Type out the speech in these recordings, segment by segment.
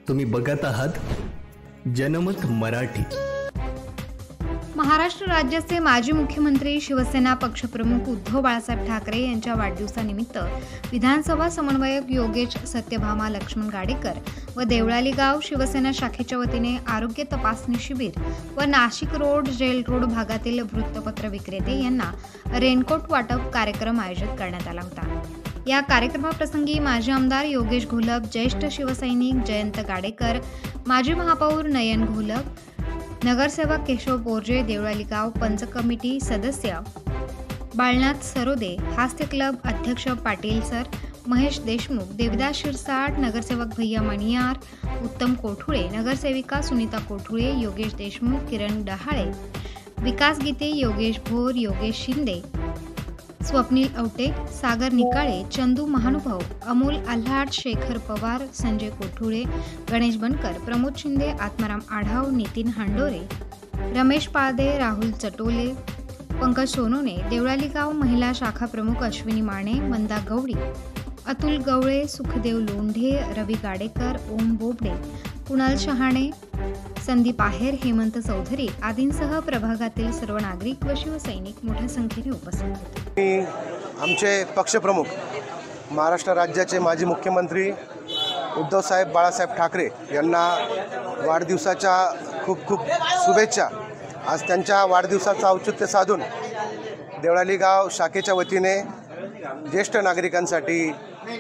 तुम्ही बघत आहात जनमत मराठी। महाराष्ट्र राज्याचे माजी मुख्यमंत्री शिवसेना पक्षप्रमुख उद्धव बाळासाहेब ठाकरे यांच्या वाढदिवसानिमित्त विधानसभा समन्वयक योगेश सत्यभामा लक्ष्मण गाडेकर व देवळाली गाव शिवसेना शाखेच्या वतीने आरोग्य तपासणी शिबिर व नाशिक रोड जेल रोड भागातील वृत्तपत्र विक्रेते यांना रेनकोट वाटप कार्यक्रम आयोजित करण्यात आला होता। या कार्यक्रमाप्रसंगी माजी आमदार योगेश घोलप, ज्येष्ठ शिवसैनिक जयंत गाडेकर, माजी महापौर नयन घोलप, नगरसेवक केशव बोर्जे, देवळाली गाव पंच कमिटी सदस्य बाळनाथ सरोदे, हास्य क्लब अध्यक्ष पाटील सर, महेश देशमुख, देवदास शिरसाट, नगरसेवक भैया मणियार, उत्तम कोठुळे, नगरसेविका सुनीता कोठुळे, योगेश देशमुख, किरण डहाळे, विकास गीते, योगेश भोर, योगेश शिंदे, स्वप्नील औटे, सागर निकाळे, चंदू महानुभाव, अमोल आल्हाट, शेखर पवार, संजय कोठुळे, गणेश बनकर, प्रमोद शिंदे, आत्माराम आढाव, नितीन हांडोरे, रमेश पादे, राहुल चटोले, पंकज सोनोने, देवळाली गाव महिला शाखा प्रमुख अश्विनी माने, मंदा गवडी, अतुल गवळे, सुखदेव लोंढे, रवी गाडेकर, ओम बोबडे, कुणाल शहाणे, संदीप आहेर, हेमंत चौधरी आदींसह प्रभागातील सर्व नागरिक व शिवसैनिक मोठ्या संख्येने उपस्थित होते। आमचे पक्षप्रमुख महाराष्ट्र राज्याचे माजी मुख्यमंत्री उद्धव साहेब बाळासाहेब ठाकरे यांना वाढदिवसाच्या खूप खूप शुभेच्छा। आज त्यांच्या वाढदिवसाचं औचित्य साधून देवळाली गाव शाखेच्या वतीने ज्येष्ठ नागरिकांसाठी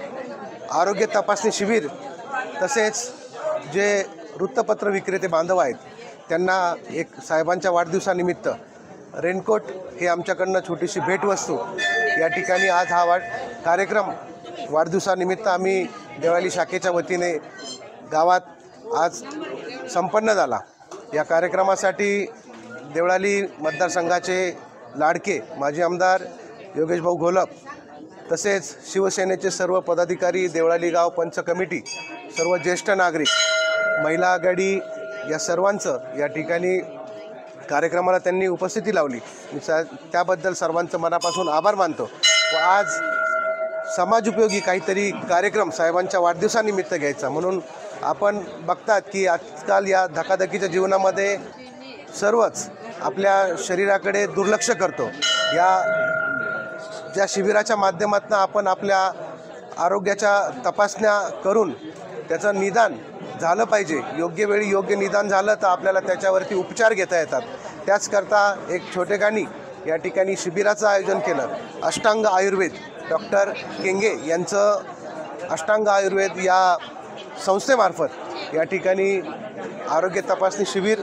आरोग्य तपासणी शिबिर तसेच जे वृत्तपत्र विक्रेते बांधव आहेत त्यांना एक साहेबांच्या वाढदिवसानिमित्त रेनकोट हे आमच्याकडनं छोटीशी भेटवस्तू या ठिकाणी आज हा कार्यक्रम वाढदिवसानिमित्त आम्ही देवळाली शाखेच्या वतीने गावात आज संपन्न झाला। या कार्यक्रमासाठी देवळाली मतदारसंघाचे लाडके माजी आमदार योगेश भाऊ घोलप तसेच शिवसेनेचे सर्व पदाधिकारी, देवळाली गाव पंच कमिटी, सर्व ज्येष्ठ नागरिक, महिला आघाडी या सर्वांचं या ठिकाणी कार्यक्रमाला त्यांनी उपस्थिती लावली। मी त्याबद्दल सर्वांचं मनापासून आभार मानतो व आज समाजोपयोगी काहीतरी कार्यक्रम साहेबांच्या वाढदिवसानिमित्त घ्यायचा म्हणून आपण बघतात की आजकाल या धकाधकीच्या जीवनामध्ये सर्वच आपल्या शरीराकडे दुर्लक्ष करतो। या ज्या शिबिराच्या माध्यमातून आपण आपल्या आरोग्याच्या तपासण्या करून त्याचं निदान झालं पाहिजे, योग्य वेळी योग्य निदान झालं तर आपल्याला त्याच्यावरती उपचार घेता येतात। त्याचकरता एक छोटेखानी या ठिकाणी शिबिराचं आयोजन केलं। अष्टांग आयुर्वेद डॉक्टर केंगे यांचं अष्टांग आयुर्वेद या संस्थेमार्फत या ठिकाणी आरोग्य तपासणी शिबिर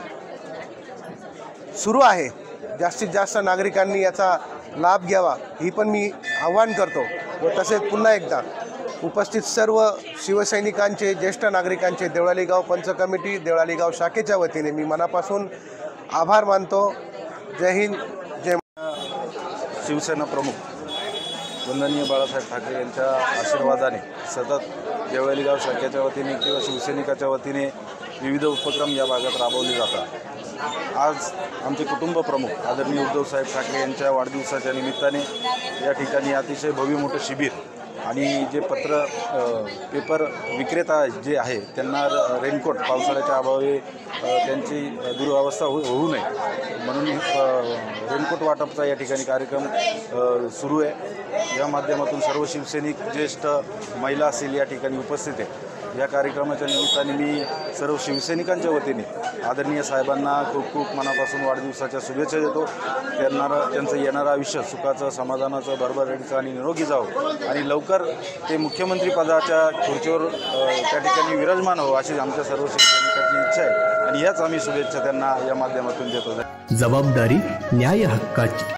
सुरू आहे। जास्तीत जास्त नागरिकांनी याचा लाभ घ्यावा ही पण मी आवाहन करतो व तसेच पुन्हा एकदा उपस्थित सर्व शिवसैनिकांचे, ज्येष्ठ नागरिकांचे देवळाली गाव पंच कमिटी, देवळाली गाव शाखेच्या वतीने मी मनापासून आभार मानतो। जय हिंद, जय शिवसेना प्रमुख वंदनीय बाळासाहेब ठाकरे यांच्या आशीर्वादाने सतत देवळाली गाव शाखेच्या वतीने किंवा शिवसैनिकाच्या वतीने विविध उपक्रम या भागात राबवले जातात। आज आमचे कुटुंब प्रमुख आदरणीय उद्धव साहेब ठाकरे यांच्या वाढदिवसाच्या निमित्ताने या ठिकाणी अतिशय भव्य मोठं शिबिर आणि जे पेपर विक्रेता जे आहे त्यांना रेनकोट पावसाळ्याच्या अभावी त्यांची दुरावस्था होऊ नये म्हणून रेनकोट वाटपचा या ठिकाणी कार्यक्रम सुरू आहे। या माध्यमातून सर्व शिवसैनिक, ज्येष्ठ महिला असेल या ठिकाणी उपस्थित आहे। या कार्यक्रमाच्या निमित्ताने मी सर्व शिवसैनिकांच्या वतीने आदरणीय साहेबांना खूप खूप मनापासून वाढदिवसाच्या शुभेच्छा देतो। त्यांचं येणारं आयुष्य सुखाचं, समाधानाचं, भरभराटीचं आणि निरोगी जावं आणि लवकर ते मुख्यमंत्री पदाच्या खुर्चीवर त्या ठिकाणी विराजमान हो अशी आमच्या सर्व शिवसैनिकांची इच्छा आहे आणि याच आम्ही शुभेच्छा त्यांना या माध्यमातून देतो। जबाबदारी न्याय हक्काची।